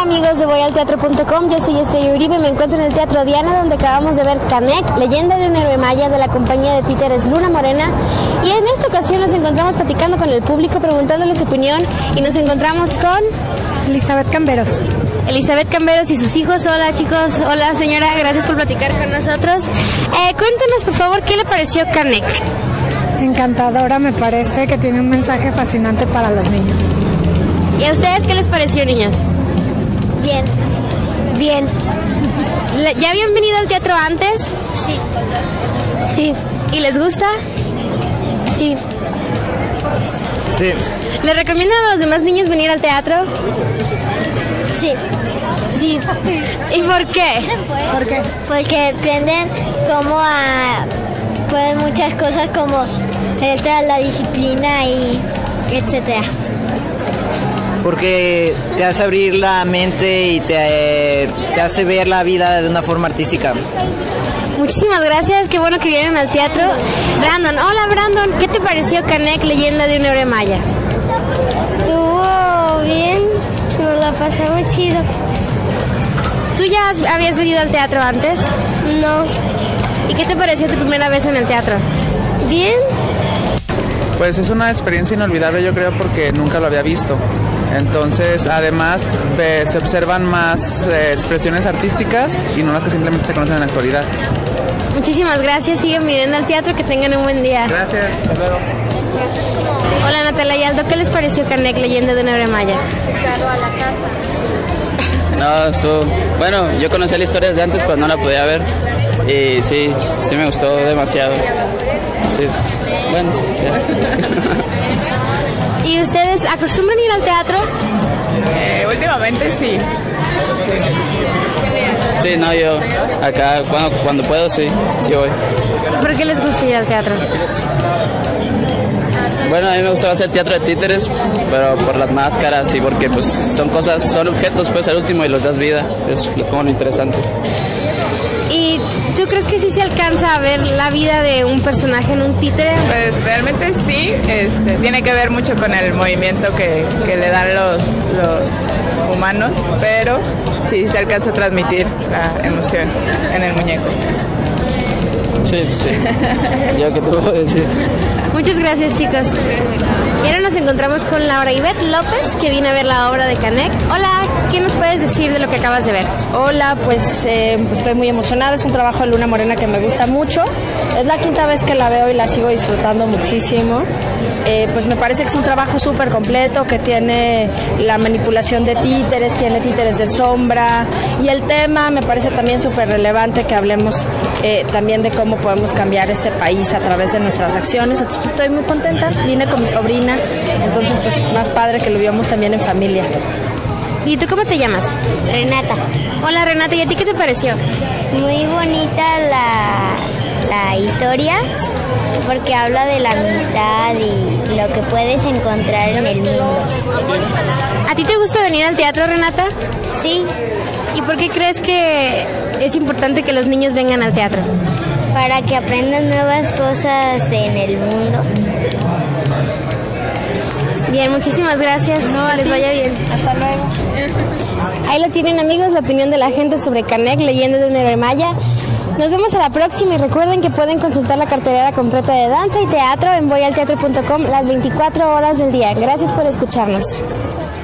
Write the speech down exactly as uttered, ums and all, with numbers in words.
amigos de voy al teatro punto com, yo soy Estrella Uribe y me encuentro en el Teatro Diana, donde acabamos de ver Canek, leyenda de un héroe maya, de la compañía de títeres Luna Morena. Y en esta ocasión nos encontramos platicando con el público, preguntándoles su opinión, y nos encontramos con Elizabeth Camberos. Elizabeth Camberos y sus hijos. Hola chicos, hola señora, gracias por platicar con nosotros. Eh, cuéntenos por favor, ¿qué le pareció Canek? Encantadora, me parece que tiene un mensaje fascinante para los niños. ¿Y a ustedes qué les pareció, niños? Bien. Bien. ¿Ya habían venido al teatro antes? Sí. Sí. ¿Y les gusta? Sí. Sí. ¿Le recomiendan a los demás niños venir al teatro? Sí. Sí. ¿Y por qué? ¿Por qué? Porque aprenden cómo a... pues muchas cosas como esta, la disciplina y etcétera. Porque te hace abrir la mente y te, eh, te hace ver la vida de una forma artística. Muchísimas gracias, qué bueno que vinieron al teatro. Brandon, hola Brandon, ¿qué te pareció Canek, leyenda de un héroe maya? Estuvo bien, nos la pasamos chido. ¿Tú ya habías venido al teatro antes? No. ¿Y qué te pareció tu primera vez en el teatro? Bien. Pues es una experiencia inolvidable, yo creo, porque nunca lo había visto. Entonces, además, eh, se observan más eh, expresiones artísticas y no las que simplemente se conocen en la actualidad. Muchísimas gracias, sigan viniendo al teatro, que tengan un buen día. Gracias, hasta luego. Hola Natalia y Aldo, ¿qué les pareció Canek, leyenda de un héroe maya? A la casa. No, estuvo... Bueno, yo conocía la historia desde antes, pero no la podía ver. Y sí, sí me gustó demasiado. Sí, bueno, ya. ¿Y ustedes acostumbran ir al teatro? Eh, últimamente sí. Sí, no, yo acá cuando, cuando puedo, sí, sí voy. ¿Y por qué les gusta ir al teatro? Bueno, a mí me gustaba hacer teatro de títeres, pero por las máscaras y porque pues son cosas, son objetos, pues al último y los das vida, es como lo interesante. ¿Y tú crees que sí se alcanza a ver la vida de un personaje en un títere? Pues realmente sí, este, tiene que ver mucho con el movimiento que, que le dan los, los humanos, pero sí se alcanza a transmitir la emoción en el muñeco. Sí, sí. ¿Yo qué te puedo decir? Muchas gracias, chicos. Y ahora nos encontramos con Laura Ivette López, que viene a ver la obra de Canek. Hola, ¿qué nos puedes decir de lo que acabas de ver? Hola, pues, eh, pues estoy muy emocionada. Es un trabajo de Luna Morena que me gusta mucho. Es la quinta vez que la veo y la sigo disfrutando muchísimo. Eh, pues me parece que es un trabajo súper completo, que tiene la manipulación de títeres, tiene títeres de sombra, y el tema me parece también súper relevante, que hablemos eh, también de cómo podemos cambiar este país a través de nuestras acciones. Entonces pues, estoy muy contenta, vine con mi sobrina, entonces pues más padre que lo vivamos también en familia. ¿Y tú cómo te llamas? Renata. Hola Renata, ¿y a ti qué te pareció? Muy bonita la, la historia, porque habla de la amistad y lo que puedes encontrar en el mundo. ¿A ti te gusta venir al teatro, Renata? Sí. ¿Y por qué crees que es importante que los niños vengan al teatro? Para que aprendan nuevas cosas en el mundo. Bien, muchísimas gracias. No, les vaya bien. Hasta luego. Ahí lo tienen, amigos, la opinión de la gente sobre Canek, leyenda de un héroe maya. Nos vemos a la próxima y recuerden que pueden consultar la cartelera completa de danza y teatro en voy al teatro punto com las veinticuatro horas del día. Gracias por escucharnos.